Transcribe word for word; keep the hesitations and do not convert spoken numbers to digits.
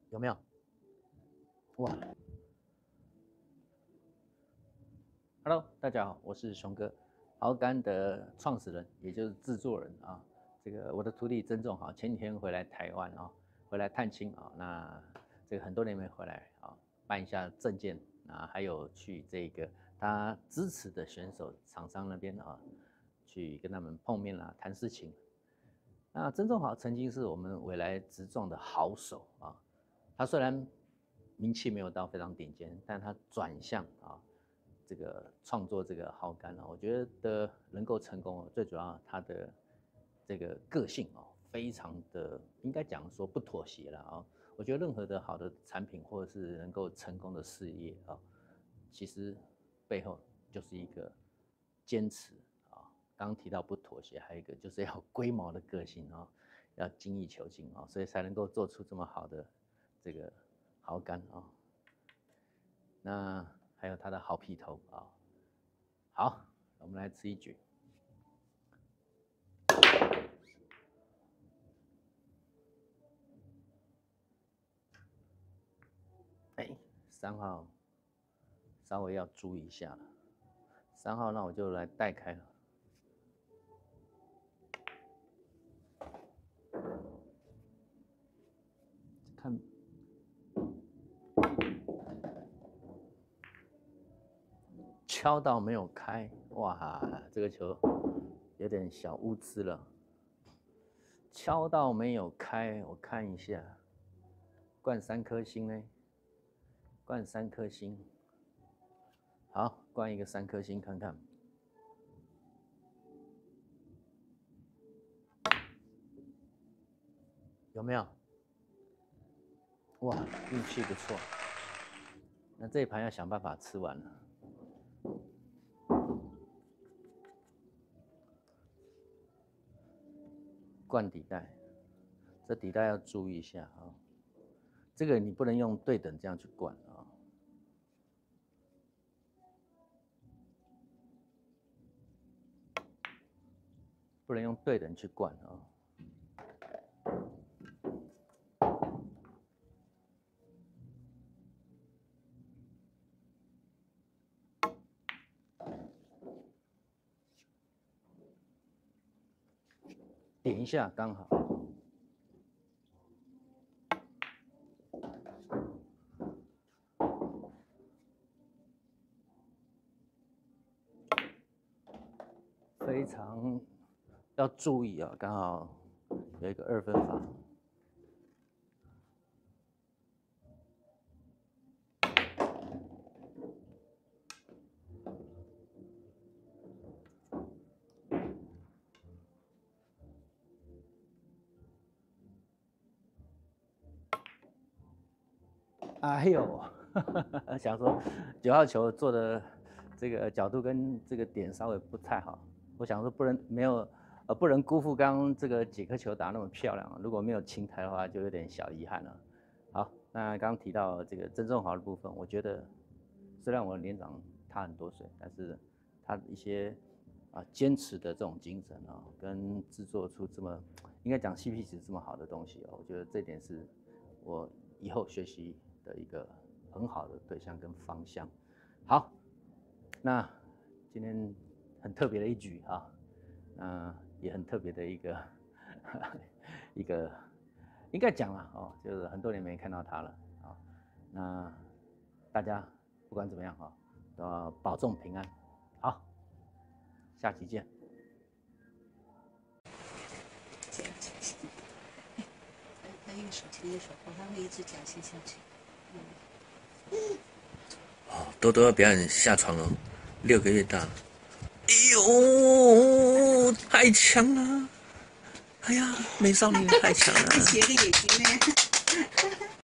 有没有？哇 ！Hello， 大家好，我是熊哥，豪柑的创始人，也就是制作人啊。这个我的徒弟曾仲豪前几天回来台湾啊，回来探亲啊，那这个很多年没回来啊，办一下证件啊，还有去这个他支持的选手厂商那边啊，去跟他们碰面啦，谈事情。那曾仲豪曾经是我们未来直撞的好手啊，他虽然名气没有到非常顶尖，但他转向啊，这个创作这个豪柑啊，我觉得能够成功，最主要他的这个个性啊，非常的应该讲说不妥协了啊。我觉得任何的好的产品或者是能够成功的事业啊，其实背后就是一个坚持啊。刚刚提到不妥协，还有一个就是要龟毛的个性啊，要精益求精啊，所以才能够做出这么好的这个豪柑啊。那还有它的好皮头啊。好，我们来吃一局。哎，三号稍微要注意一下了。三号，那我就来带开了。看，敲到没有开，哇，这个球有点小乌兹了。敲到没有开，我看一下，灌三颗星呢？灌三颗星，好，灌一个三颗星看看。有没有？哇，运气不错。那这一盘要想办法吃完了。灌底袋，这底袋要注意一下啊。这个你不能用对等这样去灌啊。不能用对等去灌啊。点一下刚好。非常要注意啊，刚好有一个二分法。哎呦，想说九号球做的这个角度跟这个点稍微不太好，我想说不能没有呃不能辜负刚刚这个几颗球打那么漂亮，如果没有青台的话，就有点小遗憾了。好，那刚刚提到这个曾仲豪的部分，我觉得虽然我年长他很多岁，但是他一些啊坚持的这种精神啊，跟制作出这么应该讲 C P 值这么好的东西哦，我觉得这点是我以后学习的一个很好的对象跟方向。好，那今天很特别的一局啊，那也很特别的一个一个，应该讲了哦，就是很多年没看到他了啊。那大家不管怎么样啊，都要保重平安。好，下期见。 他用手牵着手，他会一直夹线下去。 哦，多多要表演下床哦，六个月大。哎呦，太强了！哎呀，美少女太强了！ 斜着眼睛呢。